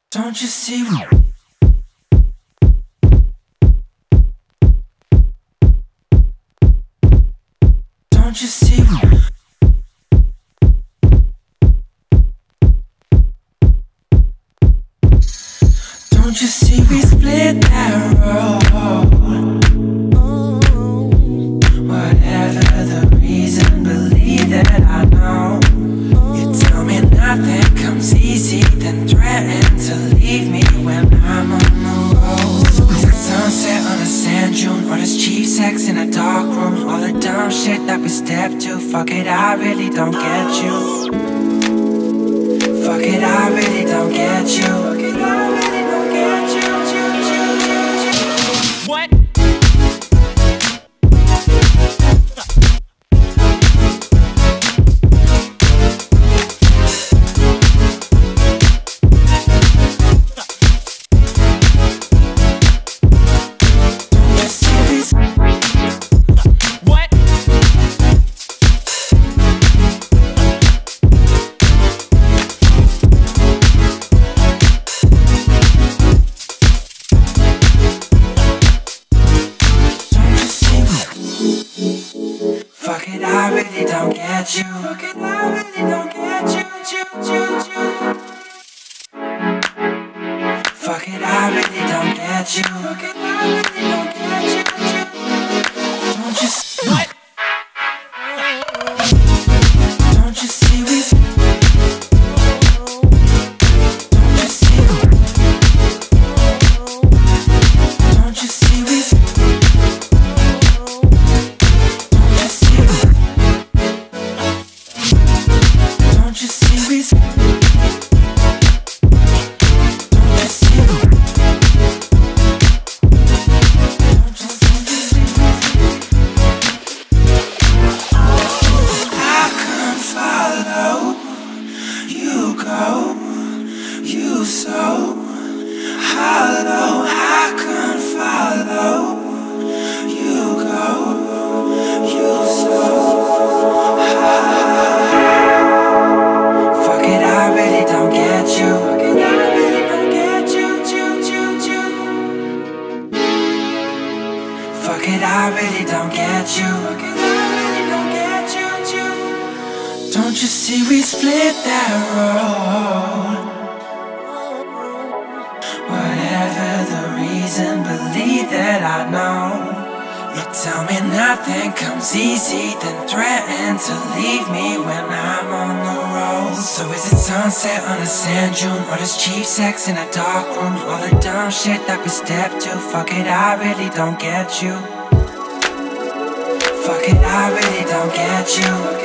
Don't you see? Don't you see? Don't you see we split that road? Whatever the reason, believe that I know. You tell me nothing comes easy, then threaten to leave me when I'm on the road. So it's a sunset on a sand dune, or this cheap sex in a dark room, all the dumb shit that we step to. Fuck it, I really don't get you. Fuck it, I really don't get you. Fuck it, I really don't get you. What? Fuck it, I really don't get you. Fuck it, I really don't get you. Fuck it, I really don't get you. Fuck it, I really don't get you. Don't you see? What? Don't you see we? Don't you see? Don't you see we? Don't you see we? I couldn't follow you go, you so hollow. I couldn't follow you go, you so hollow. Fuck it, I really don't get you. Fuck it, I really don't get you. Fuck it, I really don't get you. Fuck it, I really don't get you. Don't you see we split that road? Whatever the reason, believe that I know. You tell me nothing comes easy, then threaten to leave me when I'm on the road. So is it sunset on a sand dune, or this cheap sex in a dark room, all the dumb shit that we step to? Fuck it, I really don't get you. Fuck it, I really don't get you.